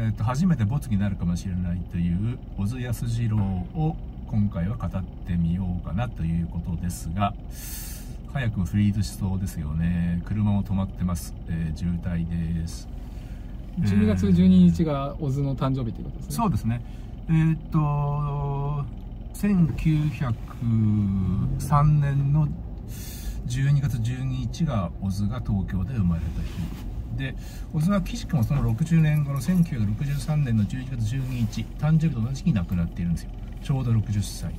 初めて没になるかもしれないという小津安二郎を今回は語ってみようかなということですが、早くもフリーズしそうですよね。車も止まってます。渋滞です。 12月12日が小津の誕生日ということですね。 そうですね。1903年の12月12日が小津が東京で生まれた日で、小津は岸くもその60年後の1963年の11月12日誕生日と同じ日に亡くなっているんですよ。ちょうど60歳。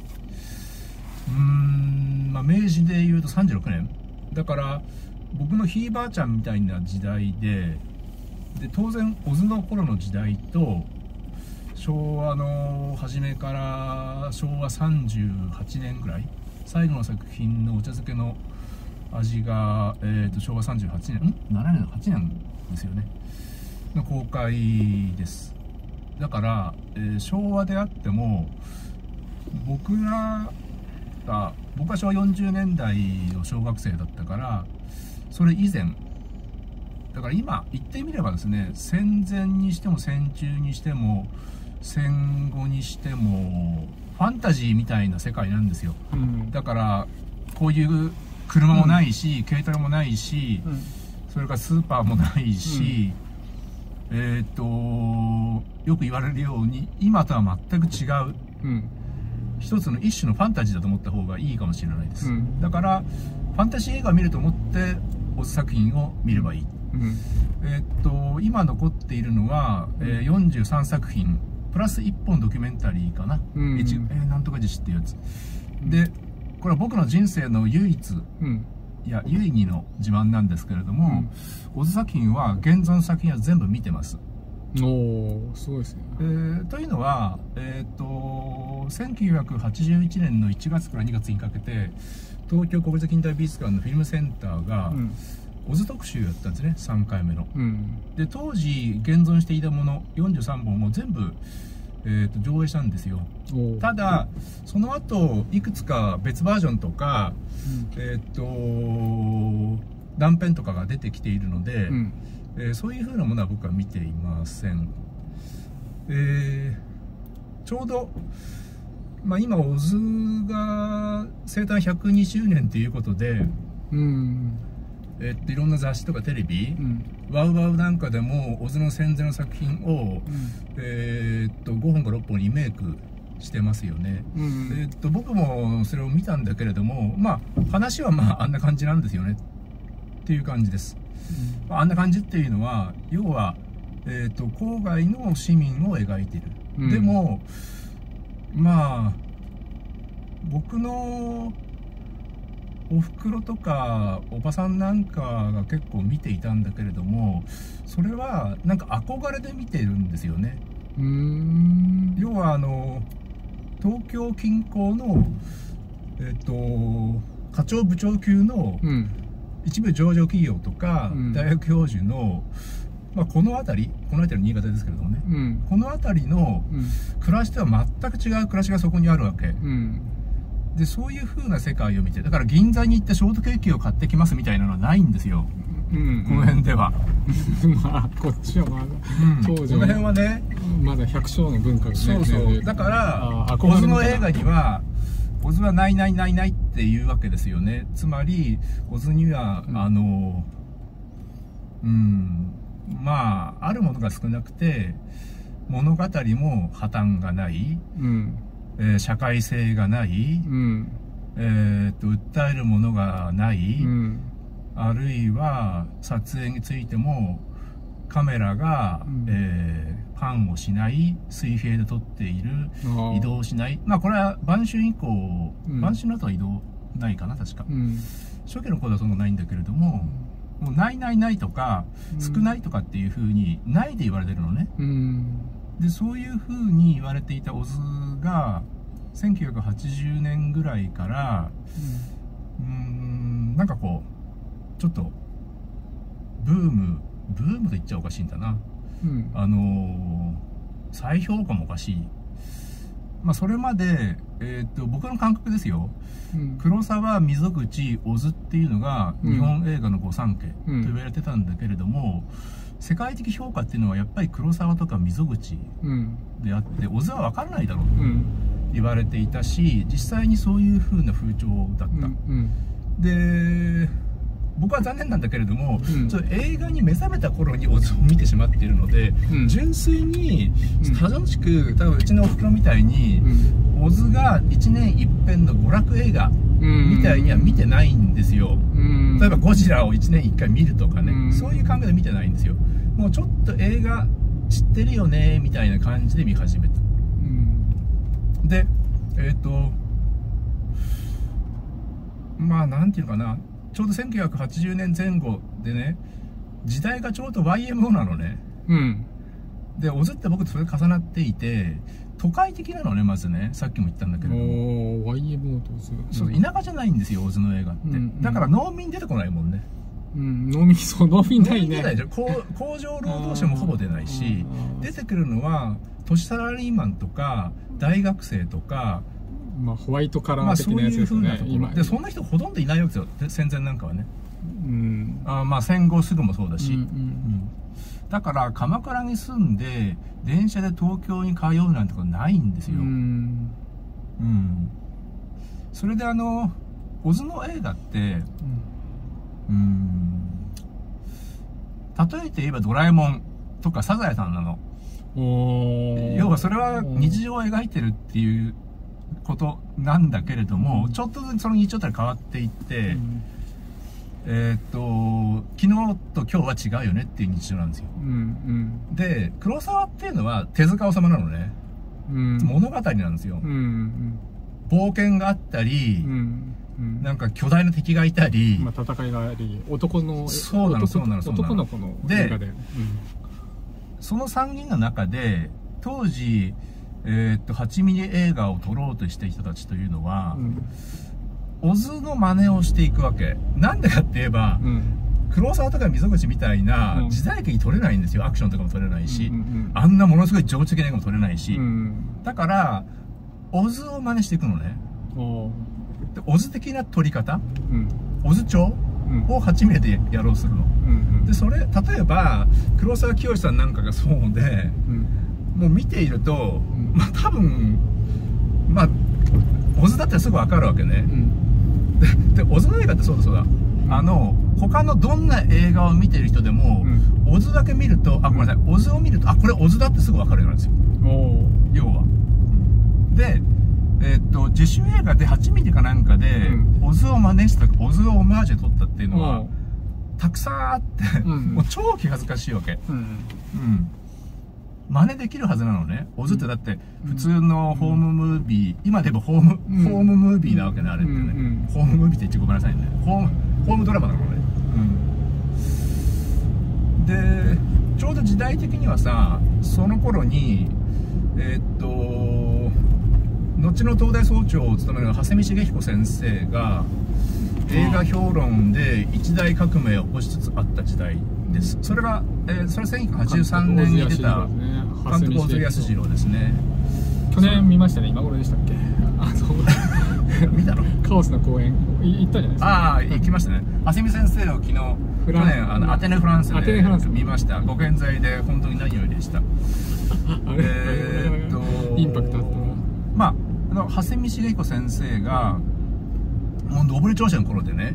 明治でいうと36年だから、僕のひいばあちゃんみたいな時代で当然小津の頃の時代と昭和の初めから昭和38年ぐらい、最後の作品のお茶漬けの味が、昭和38年7年8年ですよねの公開です。だから、昭和であっても僕は昭和40年代の小学生だったから、それ以前だから、今言ってみればですね、戦前にしても戦中にしても戦後にしてもファンタジーみたいな世界なんですよ、だからこういう車もないし、軽トラもないし、それからスーパーもないし、よく言われるように今とは全く違う、一つの一種のファンタジーだと思った方がいいかもしれないです、だからファンタジー映画を見ると思って小津作品を見ればいい、今残っているのは、43作品プラス1本ドキュメンタリーかな、なんとか自死っていうやつで、これは僕の人生の唯一、いや唯二の自慢なんですけれども、小津作品は現存作品は全部見てます。 おー、すごいですね。 というのは、1981年の1月から2月にかけて東京国立近代美術館のフィルムセンターが、小津特集やったんですね、3回目の、で当時現存していたもの43本を全部、上映したんですよ。ただその後いくつか別バージョンとか、断片とかが出てきているので、そういう風なものは僕は見ていません。ちょうど、今小津が生誕120年ということで、いろんな雑誌とかテレビ、ワウワウなんかでも小津の戦前の作品を、5本か6本リメイクしてますよね。僕もそれを見たんだけれども、話はあんな感じなんですよねっていう感じです。あんな感じっていうのは要は、郊外の市民を描いている、でも僕のおふくろとかおばさんなんかが結構見ていたんだけれども、それはなんか憧れで見てるんですよね。要は東京近郊の課長部長級の一部上場企業とか大学教授の、この辺り新潟ですけれどもね、この辺りの暮らしとは全く違う暮らしがそこにあるわけ、でそういう風な世界を見て、だから銀座に行ってショートケーキを買ってきますみたいなのはないんですよ、この辺では。 こっちはこの辺はねまだ百姓の文化がね。 だから小津の映画には小津はないないないないっていうわけですよね。つまり小津にはあるものが少なくて物語も破綻がない、社会性がない、訴えるものがない、あるいは撮影についてもカメラが、パンをしない、水平で撮っている、移動しない、これは晩春以降、晩春の後は移動ないかな確か、初期の頃はそんなないんだけれども、もうないないないとか、少ないとかっていう風にないで言われてるのね、でそういう風に言われていた小津が1980年ぐらいから、なんかこうちょっとブームと言っちゃおかしいんだな、再評価もおかしい、それまで、僕の感覚ですよ、黒沢、溝口、小津っていうのが日本映画の御三家と言われてたんだけれども、 世界的評価っていうのはやっぱり黒沢とか溝口であって、小津は分からないだろうと言われていたし、実際にそういう風な風潮だった。で僕は残念なんだけれども、ちょっと映画に目覚めた頃に小津を見てしまっているので、純粋に楽しく、多分うちのおふくろみたいに、小津が1年一遍の娯楽映画みたいには見てないんですよ。例えばゴジラを1年1回見るとかね、そういう感覚で見てないんですよ。もうちょっと映画知ってるよねみたいな感じで見始めた。でまあなんていうのかな、ちょうど1980年前後でね、時代がちょうど YMO なのね。で小津って僕とそれ重なっていて、都会的なのね、まずね、さっきも言ったんだけれども。 YMO とそう、田舎じゃないんですよ、小津の映画って。だから農民出てこないもんね。 農民ないね。 出ないでしょ。工場労働者もほぼ出ないし、出てくるのは都市サラリーマンとか大学生とか、 まあホワイトカラー的なやつですよね。 でそんな人ほとんどいないわけですよ、戦前なんかはね。まあ戦後すぐもそうだし。だから鎌倉に住んで電車で東京に通うなんてことないんですよ。それで小津の映画って例えて言えばドラえもんとかサザエさんなの。要はそれは日常を描いてるっていうことなんだけれども、ちょっとずつその日常って変わっていって、昨日と今日は違うよねっていう日常なんですよ。で黒沢っていうのは手塚治虫なのね。物語なんですよ。冒険があったり、なんか巨大な敵がいたり、 戦いがあり、男の男の子の映画で、 その3人の中で当時8ミリ映画を撮ろうとしている人たちというのは、小津の真似をしていくわけ。なんでかって言えば、黒沢とか溝口みたいな時代劇撮れないんですよ。アクションとかも撮れないし、あんなものすごい情緒的な映画も撮れないし、だから小津を真似していくのね。で小津的な撮り方、小津調を8ミリでやろうとするの。でそれ例えば黒沢清さんなんかがそうで、もう見ていると、多分小津だったらすぐ分かるわけね。で小津の映画ってそうだ他のどんな映画を見てる人でも、小津だけ見ると、ごめんなさい、小津を見ると、これ小津だってすぐ分かるようなんですよ。要は。で自主映画で8ミリかなんかで、小津を真似した、小津をオマージュで撮ったっていうのはたくさんあって、もう超気恥ずかしいわけ。真似できるはずなのね。小津ってだって普通のホームムービー、今でもホームムービーなわけね、あれってね。ホームムービーって言ってごめんなさいね。ホームドラマなのね。でちょうど時代的にはさ、その頃に後の東大総長を務める蓮見茂彦先生が映画評論で一大革命を起こしつつあった時代です。それが、それ1983年に出た監督小津安二郎ですね。 去年見ましたね。今頃でしたっけ？ 見たの？ カオスの公演行ったじゃないですか。 行きましたね。蓮見先生を昨日去年アテネフランスで見ました。ご健在で本当に何よりでした。 インパクトあったな。 蓮見茂彦先生がもう上り調子の頃でね、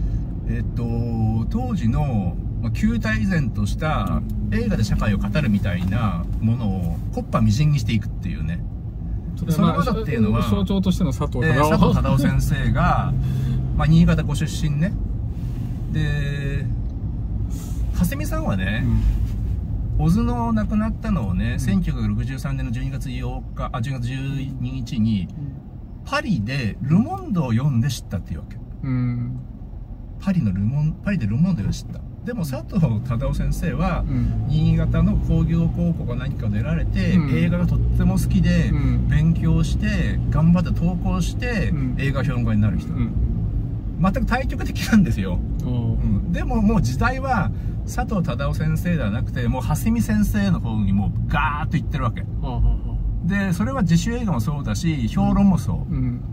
当時の旧態依然とした映画で社会を語るみたいなものを木っ端みじんにしていくっていうね。その技っていうのは象徴としての佐藤忠夫先生が新潟ご出身ね。で蓮見さんはね、小津の亡くなったのをね、1963年の12月12日にパリでルモンドを読んで知ったっていうわけ。パリでルモンドを知った。でも佐藤忠夫先生は、新潟の工業高校か何かを出られて、映画がとっても好きで、勉強して頑張って投稿して、映画評論家になる人、全く対極的なんですよ。でももう時代は佐藤忠夫先生ではなくて、もう蓮見先生の方にもうガーッといってるわけ。でそれは自主映画もそうだし、評論もそう、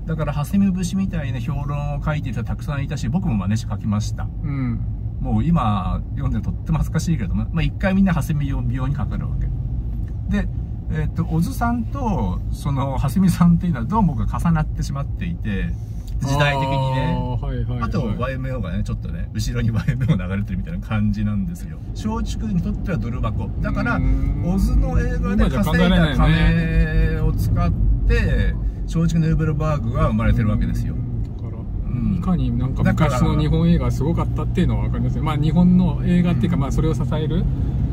だから蓮見節みたいな評論を書いている人たくさんいたし、僕も真似して書きました。 もう今読んでとっても恥ずかしいけれども、一回みんな蓮見病にかかるわけで、小津さんとその蓮見さんっていうのはどうも僕が重なってしまっていて、時代的にね。あと YMO がねちょっとね後ろに YMO 流れてるみたいな感じなんですよ。松竹にとってはドル箱だから、小津の映画で稼いだ金を使って松竹ヌーベルバーグが生まれてるわけですよ。 いかになんか昔の日本映画がすごかったっていうのは分かりますね。日本の映画っていうか、それを支える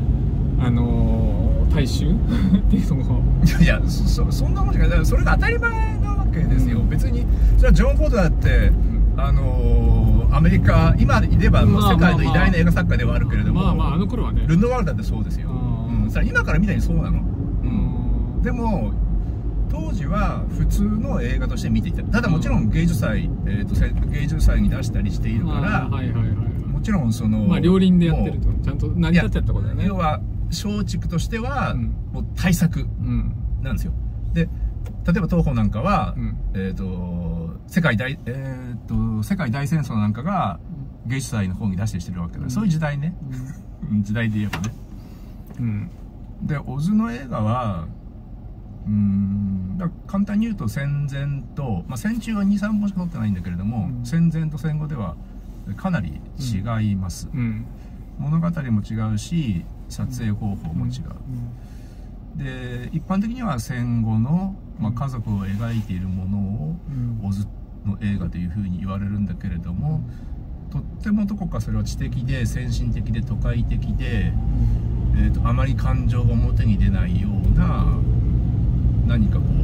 大衆っていうのもいやそんなもんじゃない。それが当たり前なわけですよ。別にそれはジョン・フォードだってアメリカ今で言えば世界の偉大な映画作家ではあるけれども、 あの頃はね、 ルノワールだってそうですよ。今から見たらそうなの。でも当時は普通の映画として見ていた。ただもちろん芸術祭、芸術祭に出したりしているから、もちろんその両輪でやってるとちゃんと成り立ってたことだよね。 要は松竹としてはもう大作なんですよ。で例えば東宝なんかは、世界大戦争なんかが芸術祭の方に出してるわけで、そういう時代ね、時代で言えばね。で小津の映画はだから簡単に言うと戦前と、戦中は 2,3 本しか撮ってないんだけれども、戦前と戦後ではかなり違います。物語も違うし撮影方法も違う。で一般的には戦後の、家族を描いているものを小津の映画というふうに言われるんだけれども、とってもどこかそれは知的で先進的で都会的で、あまり感情が表に出ないような何かこう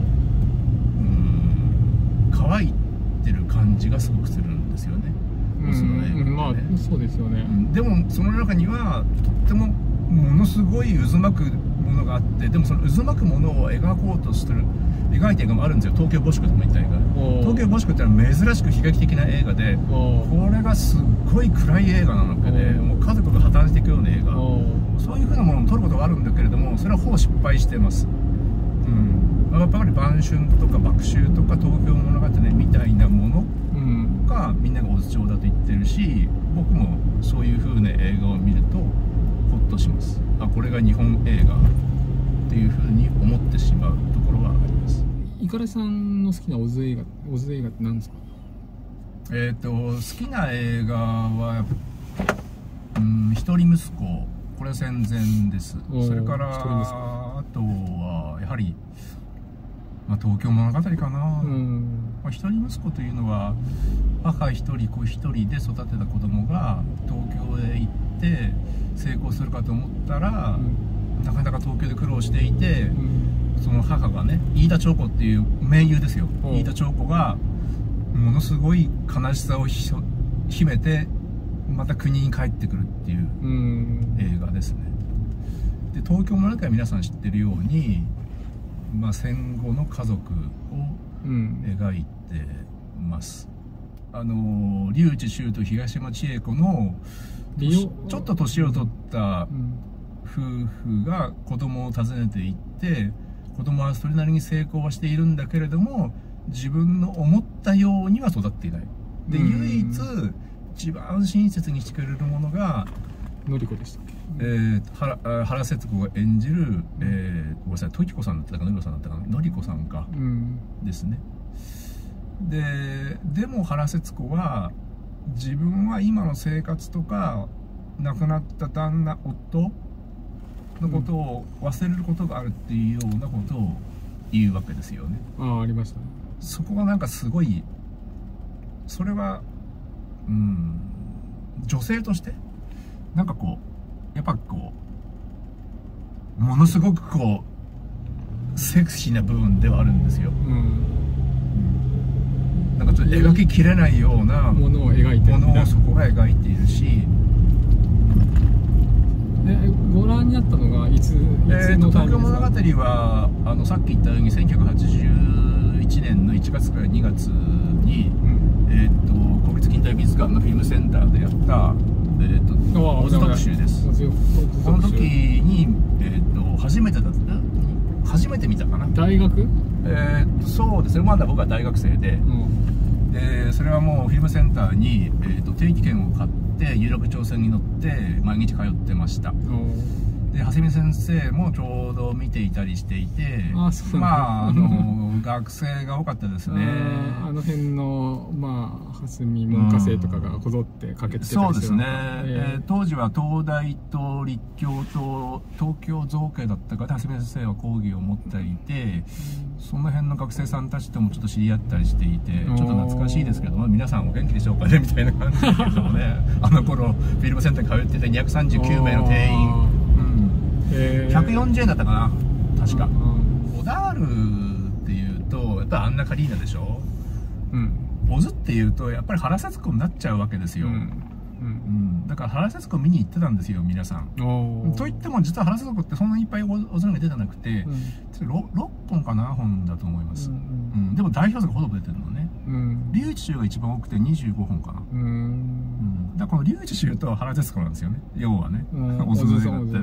乾いてる感じがすごくするんですよね。 そうですよね。 でもその中にはとってもものすごい渦巻くものがあって、でもその渦巻くものを描こうとしてる描いてる映画もあるんですよ。東京ボシクとも言った映画。東京ボシクってのは珍しく悲劇的な映画で、これがすっごい暗い映画なわけで、もう家族が破綻していくような映画、そういうふうなものを撮ることがあるんだけれども、それはほぼ失敗してます。やっぱり晩春とか爆秋とか東京物語みたいなものがみんなが小津調だと言ってるし、僕もそういう風な映画を見るとホッとします。これが日本映画っていう風に思ってしまうところはあります。 五十嵐さんの好きな小津映画って何ですか？ 好きな映画は一人息子、これは戦前です。それからあとはやはり東京物語かな。一人息子というのは母一人子一人で育てた子供が東京へ行って成功するかと思ったら、なかなか東京で苦労していて、その母がね、飯田長子っていう名優ですよ。飯田長子がものすごい悲しさを秘めてまた国に帰ってくるっていう映画ですね。で東京物語は皆さん知ってるように、戦後の家族を描いてます。笠智衆と東山千恵子のちょっと年を取った夫婦が子供を訪ねていって、子供はそれなりに成功はしているんだけれども、自分の思ったようには育っていない。で唯一一番親切にしてくれるものがのりこでしたっけ？ 原節子が演じる、ごめんなさい、時子さんだったかのりこさんだったかな、のりこさんか、ですね。でも原節子は自分は今の生活とか亡くなった旦那夫のことを忘れることがあるっていうようなことを言うわけですよね。 ありましたね。 そこがなんかすごい、それは女性としてなんかこうやっぱこうものすごくこうセクシーな部分ではあるんですよ。なんかちょっと描ききれないようなものを描いてる、 ものをそこが描いているし。 ご覧になったのがいつのタイミングですか？東京物語はさっき言ったように1981年の1月から2月に、国立近代美術館のフィルムセンターでやった小津特集です。この時に、初めて見たかな。 大学？ そうですね、まだ僕は大学生で、それはもうフィルムセンターに、定期券を買って有楽町線に乗って毎日通ってました。で長谷見先生もちょうど見ていたりしていて、まあ学生が多かったですね。 あの辺の蓮見文科生とかがこぞってかけてたりしてた。 そうですね、当時は東大と立教と東京造形だったから長谷見先生は講義を持っていて、その辺の学生さんたちともちょっと知り合ったりしていて、ちょっと懐かしいですけども、皆さんお元気でしょうかねみたいな感じですけどもねあの頃フィルムセンターに通ってて239名の定員、140円だったかな確か。オダールっていうとやっぱりアンナカリーナでしょ。オズっていうとやっぱり原節子になっちゃうわけですよ。だから原節子見に行ってたんですよ皆さん。といっても実は原節子ってそんなにいっぱいオズが出てなくて、6本か7本だと思います。でも代表作ほとんど出てるのね。龍一衆が一番多くて25本かな。だからこの龍一衆と原節子なんですよね、要はね、オズの映画って。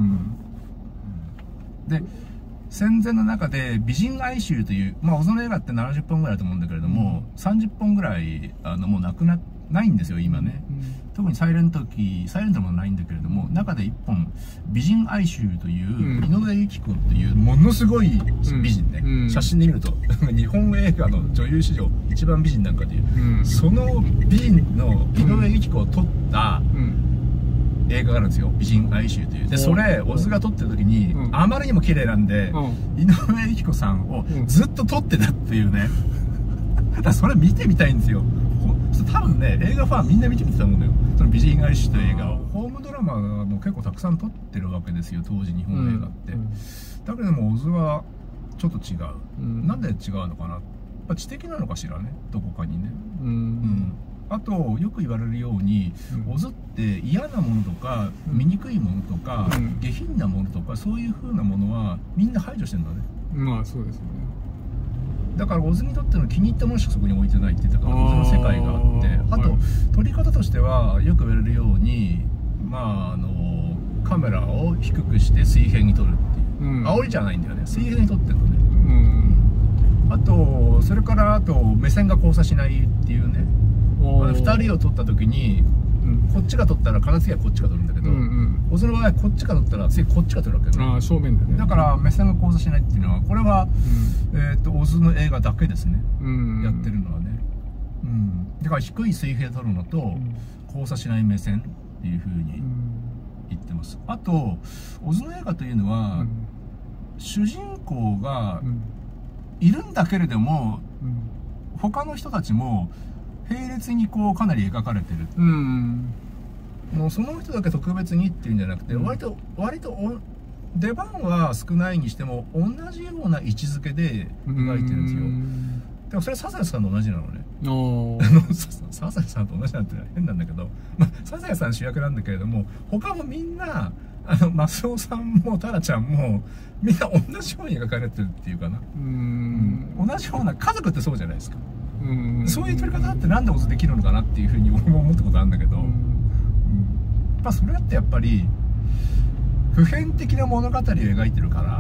で戦前の中で美人哀愁という、オズの映画って70本ぐらいだと思うんだけれども、30本ぐらいもうないんですよ今ね。特にサイレントもないんだけれども、中で1本美人哀愁という井上由紀子っていうものすごい美人ね、写真で見ると日本映画の女優史上一番美人なんかでいう、その美人の井上由紀子を撮った映画があるんですよ、美人哀愁という。でそれオズが撮ってる時にあまりにも綺麗なんで井上由紀子さんをずっと撮ってたっていうねだからそれ見てみたいんですよ。多分ね映画ファンみんな見てみてたと思うんだよ、その美人哀愁という映画を。ホームドラマも結構たくさん撮ってるわけですよ当時日本映画って。だけどもオズはちょっと違う。なんで違うのかな、やっぱ知的なのかしらね、どこかにね。あとよく言われるように、オズって嫌なものとか醜いものとか下品なものとかそういう風なものはみんな排除してるんだね。 そうですよね。 だからオズにとっての気に入ったものしかそこに置いてないって言ったから、オズの世界があって、あと撮り方としてはよく言われるようにカメラを低くして水平に撮るっていう、煽りじゃないんだよね、水平に撮ってるのね。あとそれから目線が交差しないっていうね。2人を撮った時にこっちが撮ったら必ず次はこっちが撮るんだけど、オズの場合はこっちが撮ったら次こっちが撮るわけね。 正面でね。 だから目線が交差しないっていうのは、これはオズの映画だけですね、やってるのはね。だから低い水平で撮るのと交差しない目線っていう風に言ってます。あとオズの映画というのは主人公がいるんだけれども他の人たちも並列にかなり描かれてる。もうその人だけ特別にっていうんじゃなくて、割と出番は少ないにしても同じような位置づけで描いてるんですよ。でもそれサザエさんと同じなのね。サザエさんと同じなんて変なんだけど、サザエさん主役なんだけれども、他もみんなマスオさんもタラちゃんもみんな同じように描かれてるっていうかな。同じような、家族ってそうじゃないですか。そういう撮り方ってなんでオズできるのかなっていうふうに思ったことあるんだけど、それってやっぱり普遍的な物語を描いてるから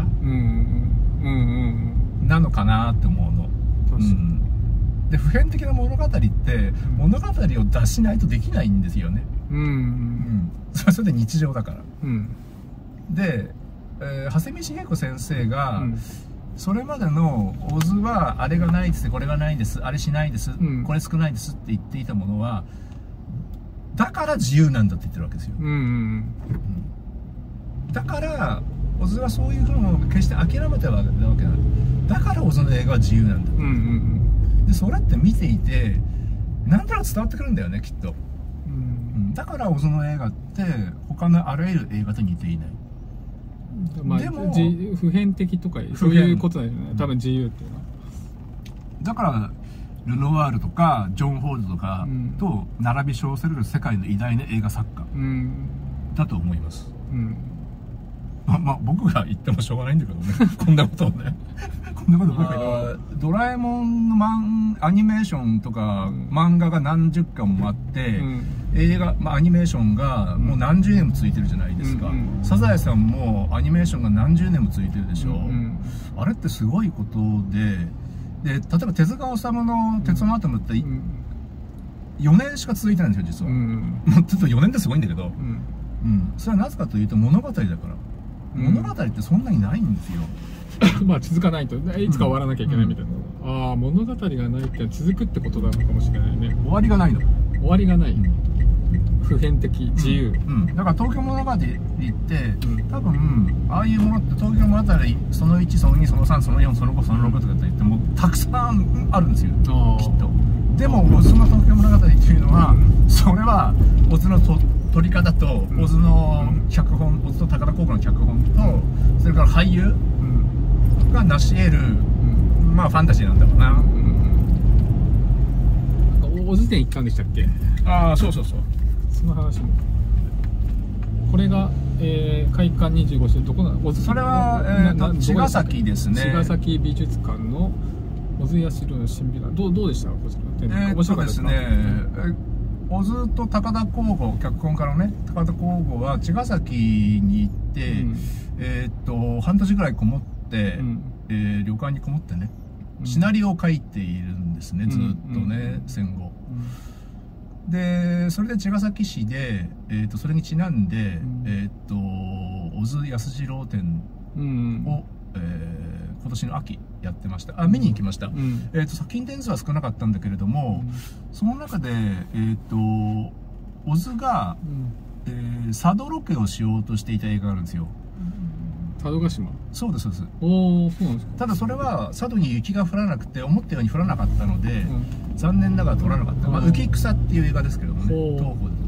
なのかなって思うの。で普遍的な物語って物語を出しないとできないんですよね。それで日常だから。で、長谷見茂子先生が、それまでのオズはあれがないです、これがないです、あれしないです、これ少ないですって言っていたものはだから自由なんだって言ってるわけですよ。だからオズはそういうものを決して諦めたわけなわけない。だからオズの映画は自由なんだ。でそれって見ていてなんとなく伝わってくるんだよねきっと。だからオズの映画って他のあらゆる映画と似ていない。 でも普遍的とかそういうことだよね、多分自由っていうのは。 だからルノワールとかジョン・フォードとかと並び称せれる世界の偉大な映画作家だと思います。僕が言ってもしょうがないんだけどねこんなことをねこんなことだけど、ドラえもんのアニメーションとか漫画が何十巻もあって、映画、アニメーションがもう何十年も続いてるじゃないですか。サザエさんもアニメーションが何十年も続いてるでしょ。あれってすごいことで、例えば手塚治虫の「鉄腕アトム」って 4年しか続いてないんですよ実は。もうちょっと4年ってすごいんだけど、それはなぜかというと物語だから。物語ってそんなにないんですよ。 まあ続かないといつか終わらなきゃいけないみたいな。ああ、物語がないって続くってことなのかもしれないね。 終わりがないの。 終わりがない。普遍的自由。 だから東京物語って多分ああいうものって東京物語その1その2その3その4その5その6とかって言ってもたくさんあるんですよきっと。でも小津の東京物語っていうのはそれは小津の撮り方と小津の脚本、小津と高田高校の脚本とそれから俳優が成し得るまあファンタジーなんだろうな。 小津店行ったんでしたっけ？ ああ、そうそうそう、 その話も。これが、開館25周年どこなの？ それは、茅ヶ崎ですね。 茅ヶ崎美術館の小津安二郎の新美館。どうでしたこちらの展覧会？面白かったですか？ 小津と高田光吾、脚本家のね高田光吾は茅ヶ崎に行って、半年ぐらいこもって、旅館にこもってねシナリオを書いているんですね、ずっとね、戦後。でそれで茅ヶ崎市で、それにちなんで、小津安二郎展を、今年の秋やってました。見に行きました。作品点数は少なかったんだけれども、その中で小津が、佐渡ロケをしようとしていた映画があるんですよ。 佐渡島。 そうですそうです。 おお、そうなんですか。 ただそれは佐渡に雪が降らなくて思ったように降らなかったので、残念ながら撮らなかった。浮草っていう映画ですけどもね、東宝で撮った。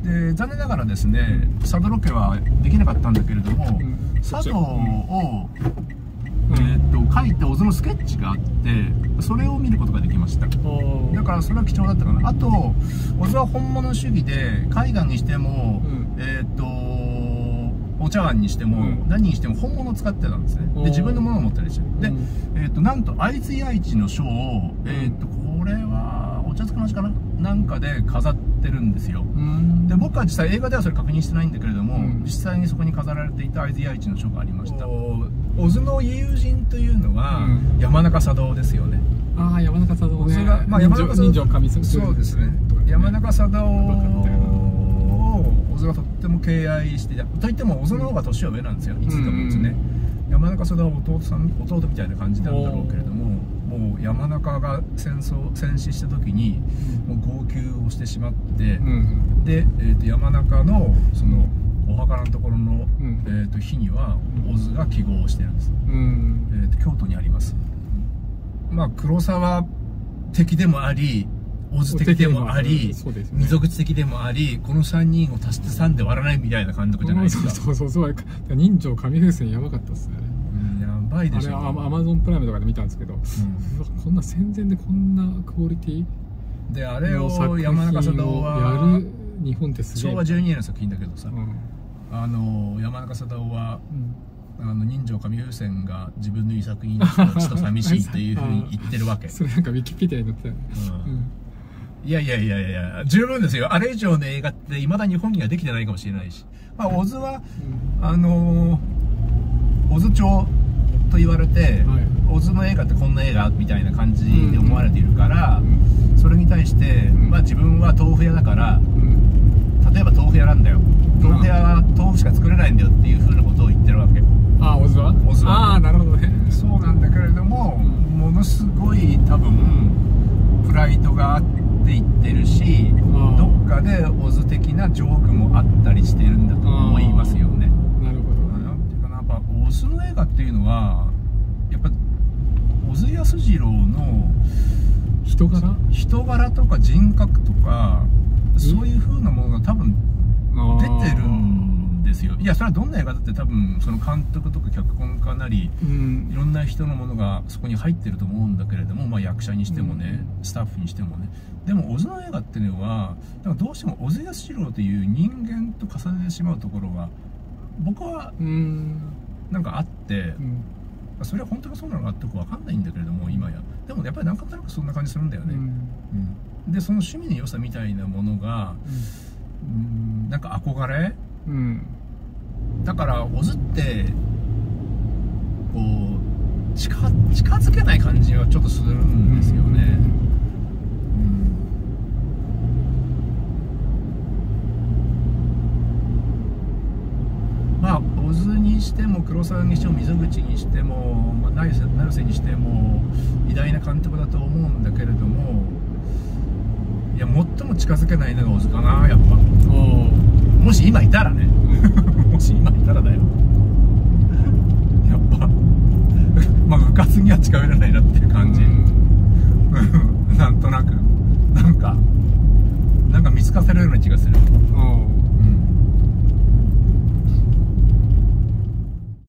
で残念ながらですね、佐渡ロケはできなかったんだけれども、佐渡を書いて小津のスケッチがあってそれを見ることができました。だからそれは貴重だったかな。あと小津は本物主義で絵画にしても、お茶碗にしても、何にしても本物を使ってたんですね。で自分のものを持ったりして、でなんと会津八市の書をこれはお茶漬けの味かななんかで飾ってるんですよ。で僕は実際映画ではそれ確認してないんだけれども、実際にそこに飾られていた会津八市の書がありました。小津の友人というのは、山中佐道ですよね。 ああ、山中佐道ね。 山中人情神そうですね。山中佐道を小津がとっても敬愛していた。といっても小津の方が年は上なんですよ。いつでもですね。山中佐道は弟みたいな感じなんだろうけれども、もう山中が戦死した時にもう号泣をしてしまって、で、山中のそのお墓のところの、碑には小津が記号をしてるんです。京都にあります。まあ黒沢的でもあり小津的でもあり、溝口的でもあり、この3人を足して3で割らないみたいな監督じゃないですか。 そう人情神風船やばかったっすね。 やばいでしょ。 あれアマゾンプライムとかで見たんですけど、こんな戦前でこんなクオリティであれを山中佐道はやる日本ってすげえ。 昭和12年の作品だけどさ、山中佐道は人情神風船が自分の遺作にちょっと寂しいっていうふうに言ってるわけ。 それなんかウィキペディアに載ってたよね。 いや十分ですよ。あれ以上の映画っていまだ日本にはできてないかもしれないし、まあ小津は小津調と言われて、小津の映画ってこんな映画みたいな感じで思われているから、それに対して、まあ自分は豆腐屋だから、例えば豆腐屋なんだよ、豆腐屋は豆腐しか作れないんだよっていうふうなことを言ってるわけ。 ああ、小津は？ 小津は。 ああ、なるほどね。 そうなんだけれども、ものすごい多分プライドがあって言ってるし、どっかで小津的なジョークもあったりしてるんだと思いますよね。 なるほど。 なんていうかな、やっぱ小津の映画っていうのはやっぱ小津安二郎の人柄とか人格とかそういう風なものが多分出てるんですよ。いやそれはどんな映画だって多分その監督とか脚本家なり、いろんな人のものがそこに入ってると思うんだけれども、まあ、役者にしてもね、スタッフにしてもね。でも小津の映画っていうのはなんかどうしても小津安二郎という人間と重ねてしまうところが僕はなんかあって、それは本当にそうなのかって分かんないんだけれども今や。でもやっぱりなんかとなくそんな感じするんだよね。でその趣味の良さみたいなものが、なんか憧れ、だから小津ってこう近づけない感じはちょっとするんですよね。 にしても黒沢にしても溝口にしても、まあ、成瀬にしても偉大な監督だと思うんだけれども、いや最も近づけないのが小津かな、やっぱ。もし今いたらねもし今いたらだよやっぱまあ部活には近寄れないなっていう感じ、なんとなくなんか見つかせるような気がする。